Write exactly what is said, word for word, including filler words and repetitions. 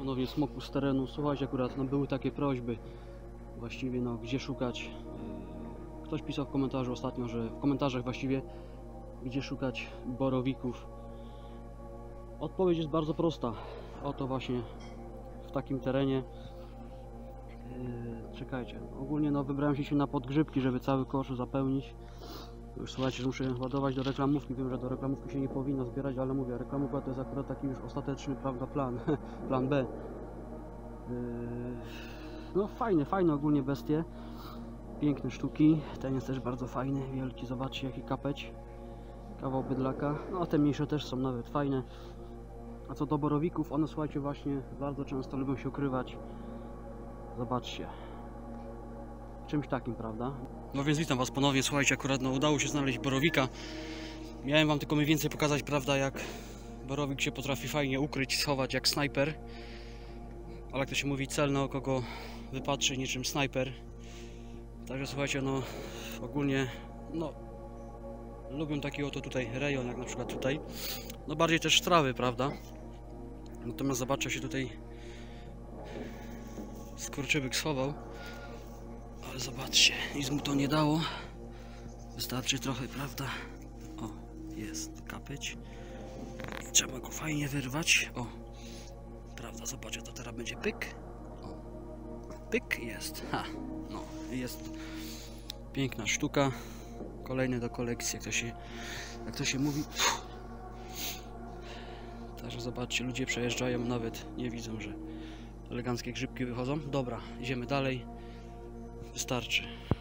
Ponownie smoku z terenu. Słuchajcie, akurat no, były takie prośby właściwie, no gdzie szukać. Ktoś pisał w komentarzu ostatnio, że w komentarzach właściwie gdzie szukać borowików. Odpowiedź jest bardzo prosta. Oto właśnie w takim terenie. Yy, czekajcie, ogólnie no wybrałem się na podgrzybki, żeby cały kosz zapełnić. Już słuchajcie, że muszę ładować do reklamówki. Wiem, że do reklamówki się nie powinno zbierać, ale mówię, reklamówka to jest akurat taki już ostateczny, prawda, plan. Plan B. Yy, no fajne, fajne ogólnie bestie. Piękne sztuki. Ten jest też bardzo fajny, wielki. Zobaczcie jaki kapeć. Kawał bydlaka. No a te mniejsze też są nawet fajne. A co do borowików, one słuchajcie właśnie bardzo często lubią się ukrywać. Zobaczcie. Czymś takim, prawda? No więc witam was ponownie. Słuchajcie, akurat no, udało się znaleźć borowika. Miałem wam tylko mniej więcej pokazać, prawda, jak borowik się potrafi fajnie ukryć, schować jak snajper. Ale jak to się mówi, cel na oko go wypatrzy niczym snajper. Także słuchajcie, no ogólnie no lubią taki oto tutaj rejon, jak na przykład tutaj. No bardziej też trawy, prawda? Natomiast zobaczcie, się tutaj skurczybyk schował. Ale zobaczcie, nic mu to nie dało. Wystarczy trochę, prawda? O, jest kapeć. Trzeba go fajnie wyrwać. O, prawda, zobaczcie, to teraz będzie pyk. O, pyk jest. Ha, no, jest piękna sztuka. Kolejny do kolekcji, jak to się, jak to się mówi. Także zobaczcie, ludzie przejeżdżają, nawet nie widzą, że eleganckie grzybki wychodzą. Dobra, idziemy dalej. Wystarczy.